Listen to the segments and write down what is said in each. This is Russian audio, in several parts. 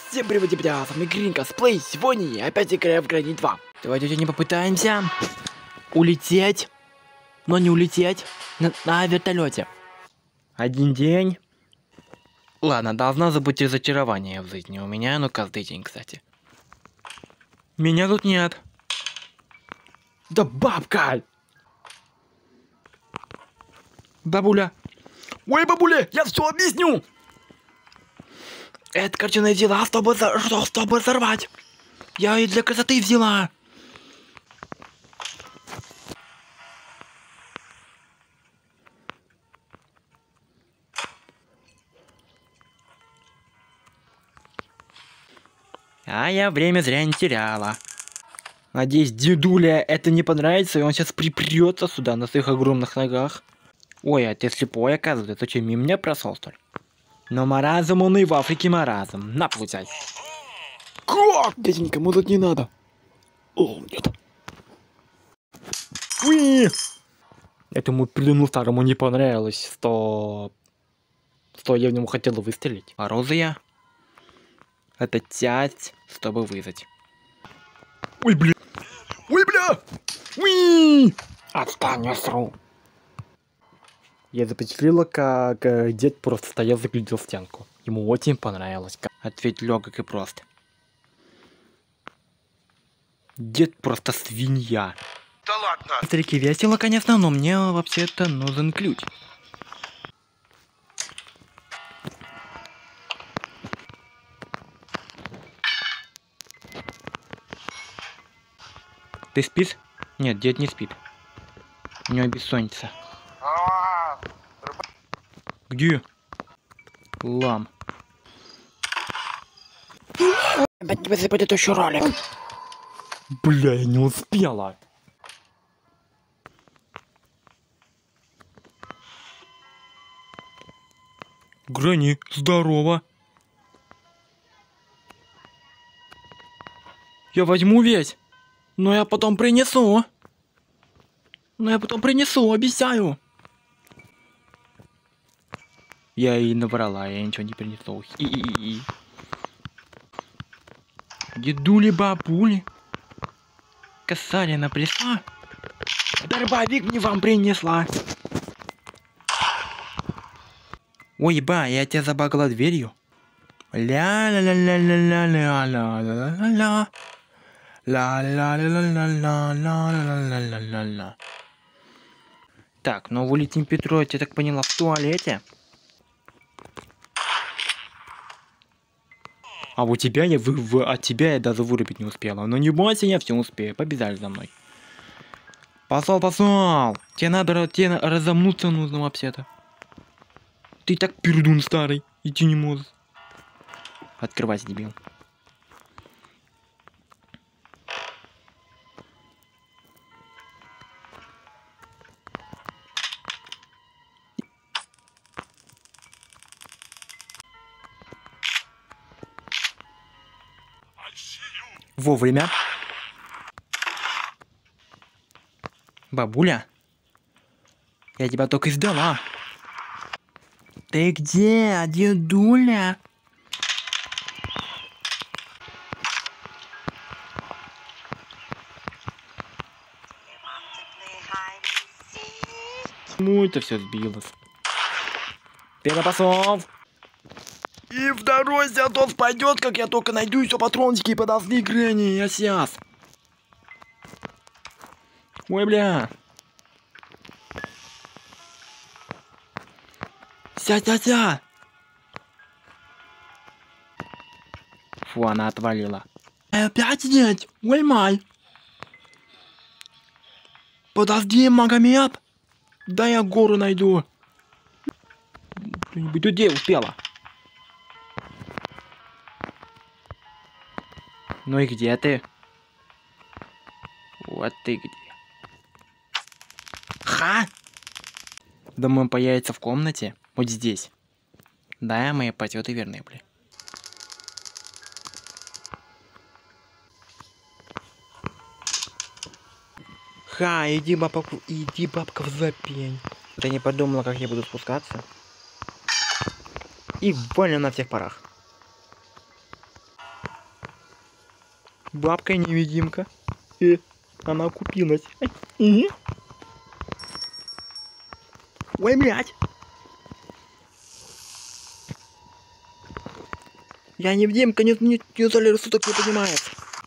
Всем привет, ребята, с вами Гринка Сплей. Сегодня я опять играю в Грани 2. Давайте не попытаемся улететь, но не улететь на вертолете. Один день. Ладно, должна забыть разочарование в жизни. У меня оно каждый день, кстати. Меня тут нет. Да бабка! Бабуля. Ой, бабуля, я все объясню. Это картина взяла, чтобы взорвать. Я ее для красоты взяла. А я время зря не теряла. Надеюсь, дедуля это не понравится, и он сейчас припрется сюда на своих огромных ногах. Ой, а ты слепой, оказывается, ты что, мимо меня прошел, что ли? Но маразм он и в Африке маразм. На, получай. Как? Дяденька, ему тут не надо. О, нет. Уи! Этому плену старому не понравилось, что я в него хотел выстрелить. Оружие. Это часть, чтобы вызвать. Ой, бля. Ой, бля. Уи! Отстань, я сру. Я запечатлела, как дед просто стоял, заглядел в стенку. Ему очень понравилось. Ответь легок и прост. Дед просто свинья. Да ладно. Старики весело, конечно, но мне вообще-то нужен ключ. Ты спишь? Нет, дед не спит. У него бессонница. Где? Лам. Опять тебе западет еще ролик. Бля, я не успела. Грани, здорово. Я возьму весь. Но я потом принесу. Обещаю. Я и наврала, я ничего не принесу. Хи-хи-хи. Дедули, бабули. Косарина пришла. Дробовик мне вам принесла. Ой, ба, я тебя забагала дверью. Ля-ля-ля-ля-ля-ля-ля-ля-ля-ля-ля. Ла-ла-ла-ла-ла-ла-ла-ла-ла-ла-ла. Так, ну Валентин Петрович, я так поняла, в туалете. А у тебя от тебя я даже вырубить не успела. Но не бойся, я все успею. Побежали за мной. Пошел. Тебе разомнуться нужно вообще-то. Ты так пердун старый. Идти не можешь. Открывайся, дебил. Вовремя. Бабуля, я тебя только издала. Ты где, дедуля? Почему это все сбилось? Перепасов. И в дороге тот пойдет, как я только найду еще патрончики и подожди, Грэнни, я сейчас. Ой, бля. Ся. Фу, она отвалила. Опять нет, ой, май. Подожди, Магомед. Да я гору найду. Кто-нибудь тут где успела? Ну и где ты? Вот ты где. Ха! Думаю, он появится в комнате. Вот здесь. Да, мои подсчеты верны были. Ха, иди бабка в запень. Ты не подумала, как я буду спускаться? И больно на всех парах. Бабка-невидимка. Она купилась. Ой, блядь. Я невидимка, не залез, суток не понимает.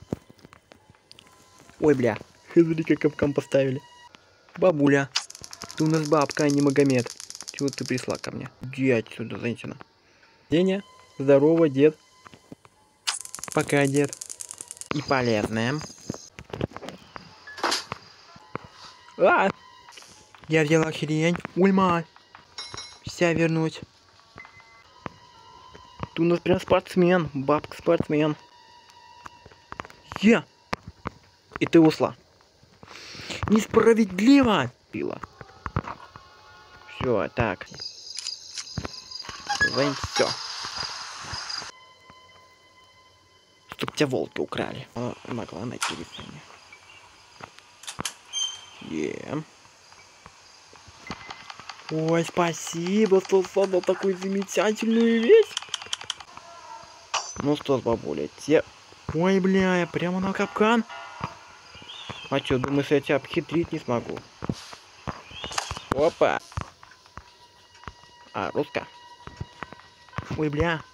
Ой, бля. Смотри, как капкан поставили. Бабуля. Ты у нас бабка, а не Магомед. Чего ты пришла ко мне? Иди отсюда, женщина. Деня, здорово, дед. Пока, дед. И полезная. А! Я взяла хрень. Ульма. Вся вернуть. Ты у нас прям спортсмен. Бабка-спортсмен. Я. И ты ушла. Несправедливо. Пила. Все, так. Все. Чтоб тебя волки украли. Могла найти решение. Ой, спасибо, что создал такую замечательную вещь. Ну что ж, бабуля, те... Ой, бля, я прямо на капкан. А чё, думаешь, я тебя обхитрить не смогу? Опа. А, русская. Ой, бля.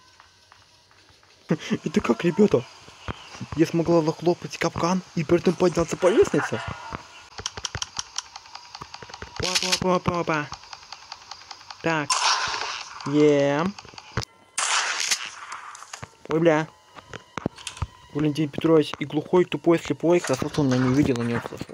Это как, ребята? Я смогла захлопать капкан и при этом подняться по лестнице? Опа. Так. Ой, бля. Валентин Петрович и глухой, тупой, слепой, хорошо, что он меня не увидел и не услышал.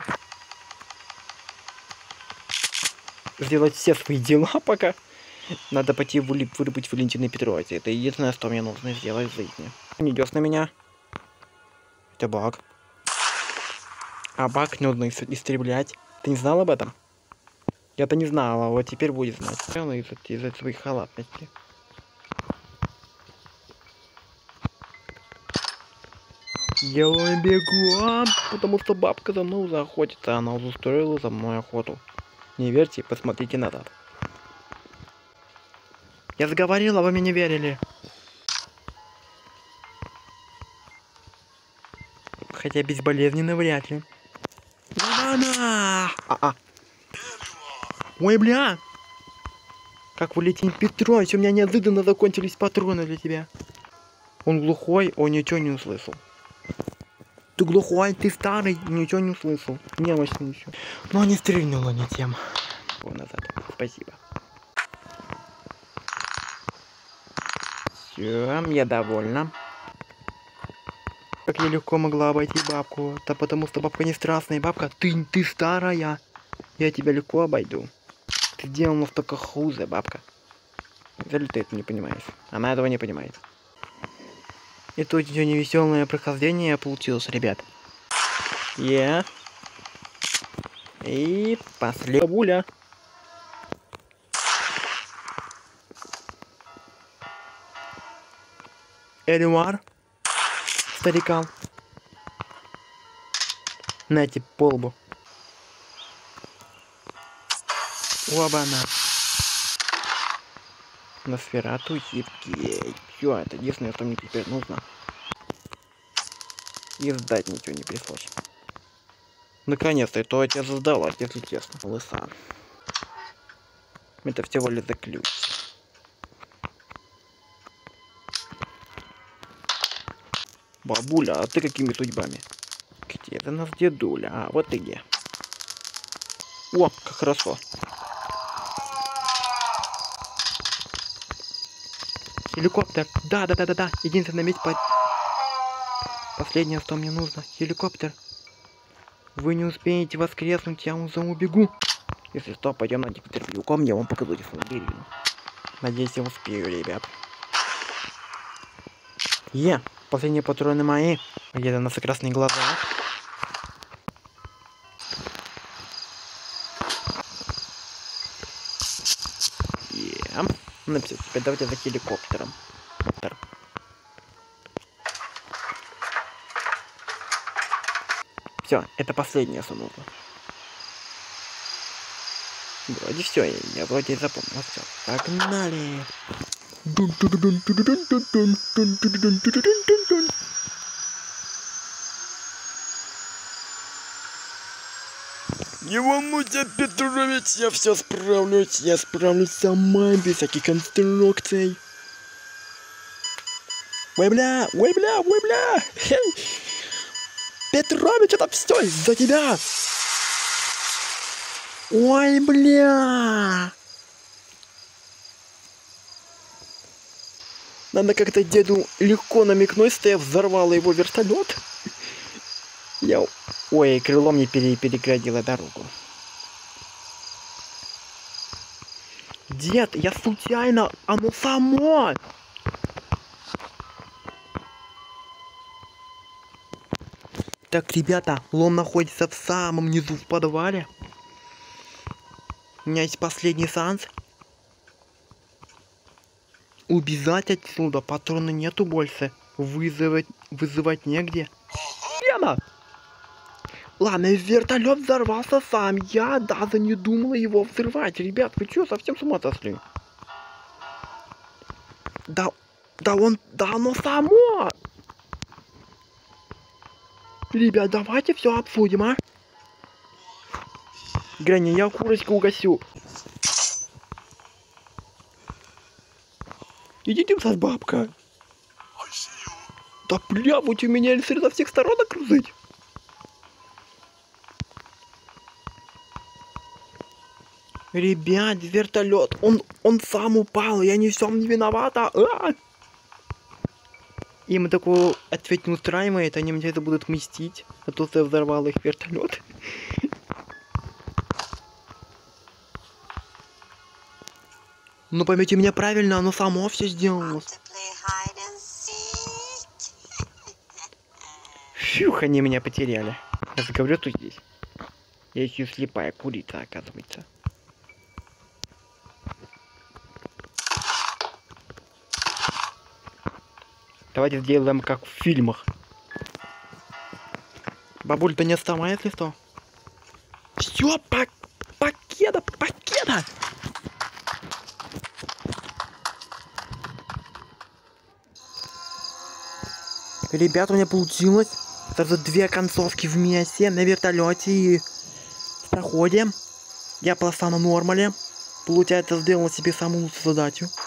Сделать все свои дела пока. Надо пойти вырубить Валентина Петровича. Это единственное, что мне нужно сделать в жизни. Не идешь на меня. Это баг. А баг нужно истреблять. Ты не знал об этом? Я-то не знал, а вот теперь будет знать. Из-за своих халатностей. Я бегу, потому что бабка за мной уже охотится. Она уже устроила за мной охоту. Не верьте, посмотрите назад. Я заговорила, вы мне не верили. Хотя безболезненно вряд ли. Ой, бля! Как Валентин Петрович, у меня неожиданно закончились патроны для тебя. Он глухой, он ничего не услышал. Ты глухой, ты старый, ничего не услышал. Немощный еще. Но не стрельнула не тем. Назад. Спасибо. Все, я довольна. Как я легко могла обойти бабку? Да потому что бабка не страстная, бабка, ты старая. Я тебя легко обойду. Ты делала только хуже, бабка. Неужели ты это не понимаешь? Она этого не понимает. И тут еще невеселое прохождение получилось, ребят. И последняя бабуля. Эдуард. Старикан. Нате по лбу. Оба-на. Носферату хиткий. Все, это единственное, что мне теперь нужно. И сдать ничего не пришлось. Наконец-то, это я тебя сдалась, если честно. Лыса. Это всего лишь за ключ. Бабуля, а ты какими судьбами? Где это нас дедуля? А, вот ты где. О, как хорошо. Хеликоптер. Да. Единственное место Последнее, что мне нужно. Хеликоптер. Вы не успеете воскреснуть, я уже убегу. Если что, пойдем на интервью. Я вам покажу телефон. Надеюсь, я успею, ребят. Последние патроны мои. Где-то на красные глаза. Ну все, теперь давайте за хеликоптером. Все, это последнее, что нужно. Вроде все, я вроде запомнил все. Погнали! Не волнуйся, Петрович, я все справлюсь. Я справлюсь сама, без всяких инструкций. Ой, бля, ой, бля, ой, бля. Хей. Петрович, это все из-за тебя. Ой, бля. Надо как-то деду легко намекнуть, что я взорвала его вертолет. Я... Ой, крыло мне переградило дорогу. Дед, я случайно, оно само. Так, ребята, лом находится в самом низу в подвале. У меня есть последний шанс. Убежать отсюда, патрона нету больше. Вызывать негде. Лена! Ладно, вертолет взорвался сам. Я даже не думала его взрывать. Ребят, вы что, совсем с ума сошли? Да оно само! Ребят, давайте все обсудим, а? Грани, я курочку угасю. Идите в бабка. Да бля, будь у меня со всех сторон окружить. Ребят, вертолет, он сам упал, я ни в чем не виновата. Им такую ответ не устраивает, они мне это будут мстить, а то что я взорвал их вертолет. Ну поймите меня правильно, оно само все сделало. Фух, они меня потеряли. Я же говорю, что здесь. Я еще слепая курица, оказывается. Давайте сделаем как в фильмах. Бабуль, да не отставай, если что. Все, покеда. Ребята, у меня получилось. Сразу две концовки вместе на вертолете и в проходе. Я просто на нормале. Получается, сделал себе самую задачу.